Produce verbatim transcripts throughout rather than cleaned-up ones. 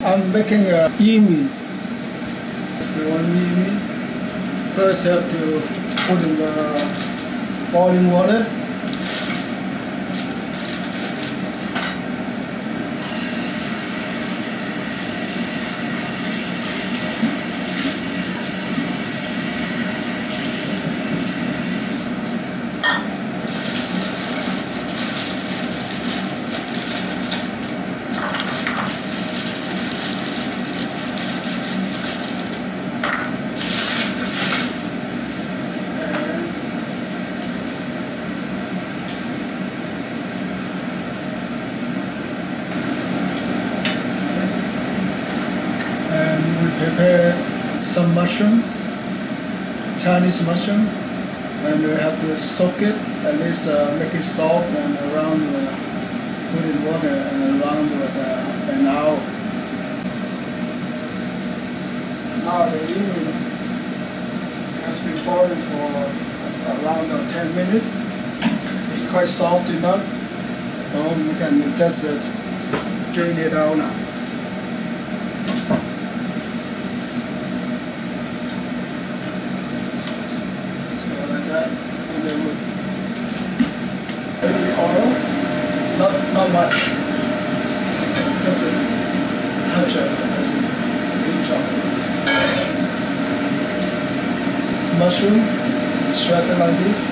I'm making a yimi. It's the one yimi. First have to put in the boiling water. Prepare some mushrooms, Chinese mushroom, and we have to soak it, at least uh, make it soft and around, uh, put in water and around uh, an hour. Now the yimi has been boiling for around uh, ten minutes. It's quite soft enough, so we can just uh, drain it out now. And then with baby oil, not not much, just a touch of just a pinch of mushroom, shredded like this.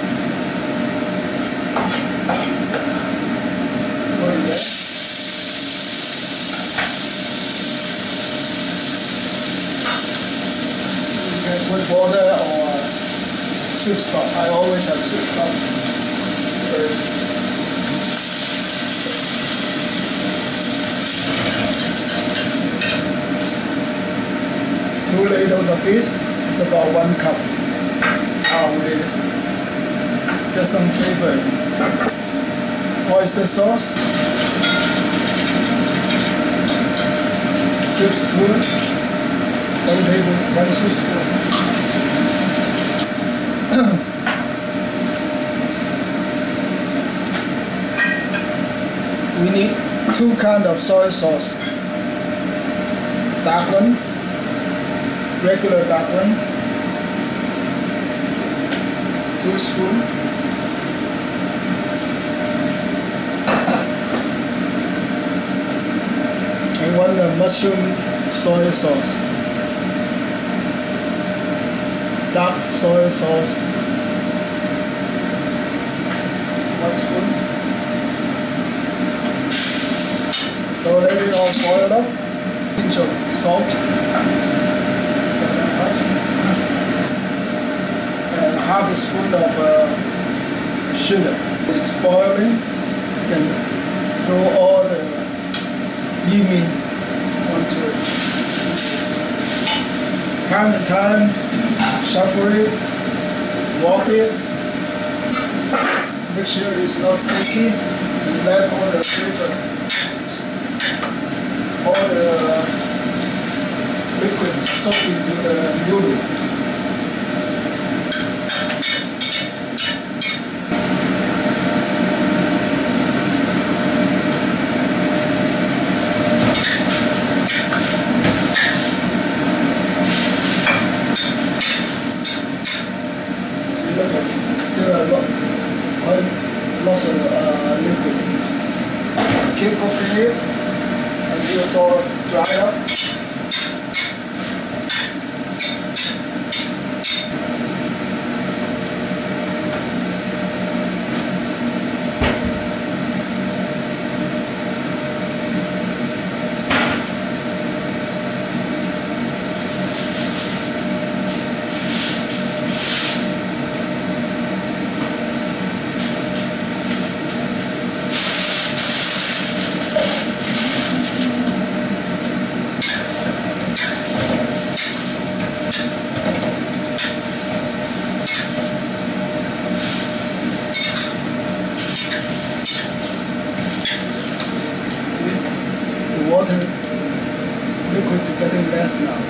Put it there. You can put water or soup stock. I always have soup stock first. Two ladles of this is about one cup. Now we get some flavor. Oyster sauce, soup spoon, one table, one soup spoon. We need two kinds of soy sauce. Dark one, regular dark one, two spoons. And one uh, mushroom soy sauce. Dark soy sauce. One spoon. So let it all boil up. Pinch of salt. And half a spoon of uh, sugar. It's boiling. You can throw all the yimi onto it. Time to time, shuffle it, walk it. Make sure it's not sticky, and let all the flavors, all the liquids soak into the noodle. See, look, still a lot, quite lots of uh, liquid. Keep cooking it until it's all dry up. Water liquids are getting less now.